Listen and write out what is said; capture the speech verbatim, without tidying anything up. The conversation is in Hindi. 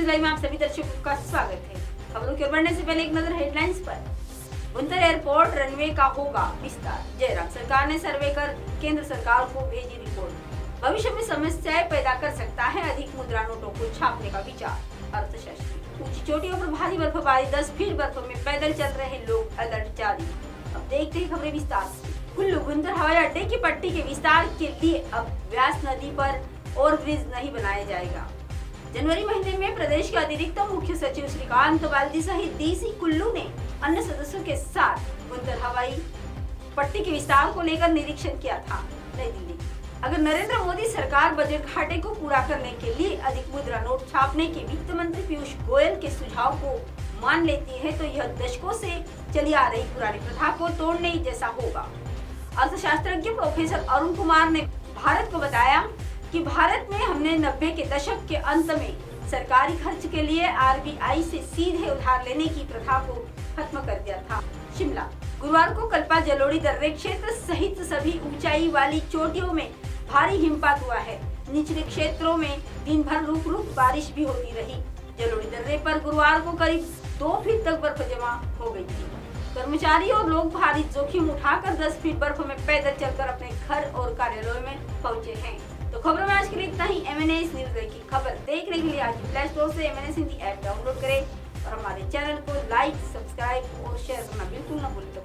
जुलाई में आप सभी दर्शकों का स्वागत है। खबरों की ओर बढ़ने से पहले एक नजर हेडलाइंस पर। बुंतर एयरपोर्ट रनवे का होगा विस्तार। जयराम सरकार ने सर्वे कर केंद्र सरकार को भेजी रिपोर्ट। भविष्य में समस्याएं पैदा कर सकता है अधिक मुद्रा नोटों को छापने का विचार। अर्थशास्त्री ऊंची चोटियों पर भारी बर्फबारी, दस फीट बर्फ में पैदल चल रहे लोग, अलर्ट जारी। अब देखते हैं खबरें विस्तार से। कुल्लू बुंतर हवाई अड्डे की पट्टी के विस्तार के लिए अब व्यास नदी पर और ब्रिज नहीं बनाया जाएगा। जनवरी महीने में प्रदेश के अतिरिक्त मुख्य सचिव श्रीकांत बाल्दी सहित डीसी कुल्लू ने अन्य सदस्यों के साथ बुंतर हवाई पट्टी के विस्तार को लेकर निरीक्षण किया था। नई दिल्ली। अगर नरेंद्र मोदी सरकार बजट घाटे को पूरा करने के लिए अधिक मुद्रा नोट छापने के वित्त मंत्री पीयूष गोयल के सुझाव को मान लेती है तो यह दशकों से चली आ रही पुरानी प्रथा को तोड़ने जैसा होगा। अर्थशास्त्रज्ञ प्रोफेसर अरुण कुमार ने भारत को बताया कि भारत में हमने नब्बे के दशक के अंत में सरकारी खर्च के लिए आरबीआई से सीधे उधार लेने की प्रथा को खत्म कर दिया था। शिमला। गुरुवार को कल्पा जलोड़ी दर्रे क्षेत्र सहित सभी ऊंचाई वाली चोटियों में भारी हिमपात हुआ है। निचले क्षेत्रों में दिन भर रुक रुक बारिश भी होती रही। जलोड़ी दर्रे पर गुरुवार को करीब दो फीट तक बर्फ जमा हो गई थी। कर्मचारी और लोग भारी जोखिम उठाकर दस फीट बर्फ में पैदल चलकर अपने घर और कार्यालयों में पहुंचे हैं। तो खबरों में आज के लिए इतना ही। एमएनएस न्यूज़ की खबर देखने के लिए आज प्ले स्टोर से एमएनएस हिंदी ऐप डाउनलोड करें और हमारे चैनल को लाइक, सब्सक्राइब और शेयर करना बिल्कुल न भूलें।